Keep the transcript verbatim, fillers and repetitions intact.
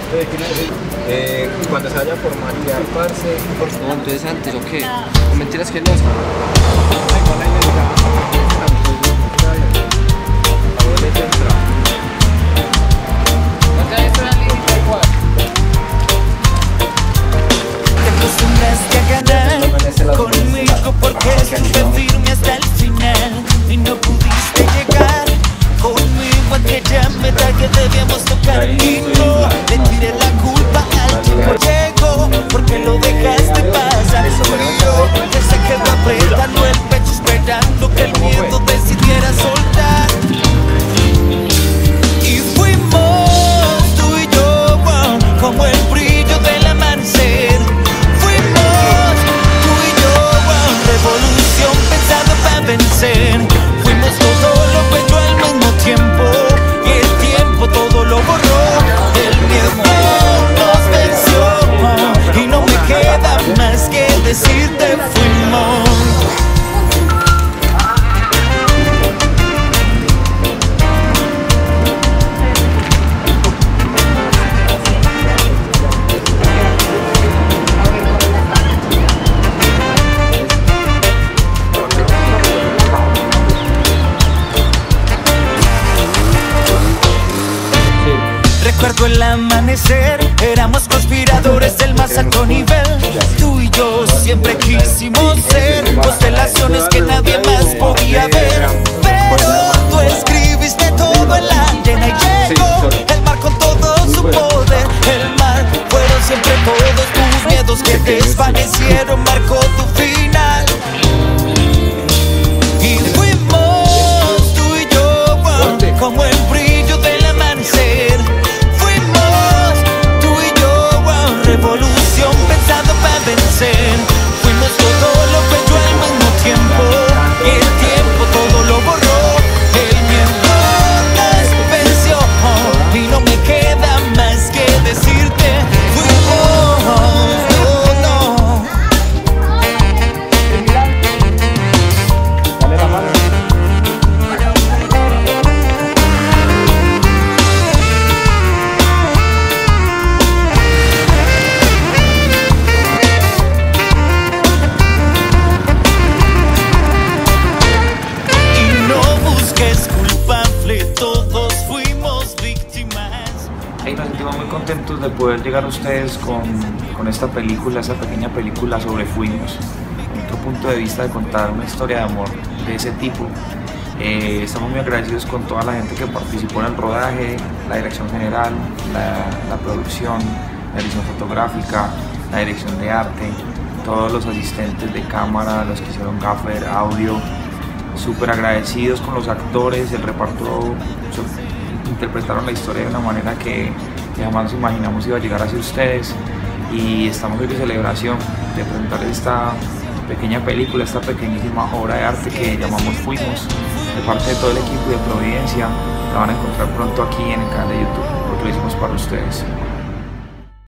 Eh, cuando se vaya a formar y a parce. No, entonces antes, ¿o qué? No mentiras que no. Te acostumbraste a ganar conmigo porque estuve firme hasta el final y no pudiste llegar conmigo a aquella meta que debíamos tocar y no le tiré la culpa al tiempo llegó porque lo dejaste pasar. Fui yo que se quedó apretando el pecho esperando que el miedo decidiera soltar y fuimos tú y yo wow, como el brillo del amanecer. Fuimos tú y yo wow, revolución pensada para vencer. Fuimos todo lo bello al mismo tiempo y el tiempo todo lo borró. El miedo nos venció y no me queda más que decirte fuimos. Recuerdo el amanecer, éramos conspiradores del más alto nivel. Tú y yo siempre quisimos ser constelaciones que nadie más podía ver. Pero tú escribiste todo en la arena y llegó el mar con todo su poder. El mar fueron siempre todos tus miedos que desvanecieron, marcó tu final. Y fuimos tú y yo wow, como el brillo del amanecer. Revolución pensado para vencer. Fuimos todo lo bello al mismo tiempo y el tiempo todo lo borró. El miedo nos venció y no me queda más que decirte fuimos, no, no. Dale la mano. Todos fuimos víctimas. Hey, nos sentimos muy contentos de poder llegar a ustedes con, con esta película, esta pequeña película sobre Fuimos. Otro punto de vista de contar una historia de amor de ese tipo. Eh, estamos muy agradecidos con toda la gente que participó en el rodaje, la dirección general, la, la producción, la edición fotográfica, la dirección de arte, todos los asistentes de cámara, los que hicieron gaffer, audio. Súper agradecidos con los actores, el reparto, interpretaron la historia de una manera que, que jamás nos imaginamos iba a llegar hacia ustedes y estamos hoy de celebración de presentarles esta pequeña película, esta pequeñísima obra de arte que llamamos Fuimos, de parte de todo el equipo de Providencia. La van a encontrar pronto aquí en el canal de YouTube porque lo hicimos para ustedes.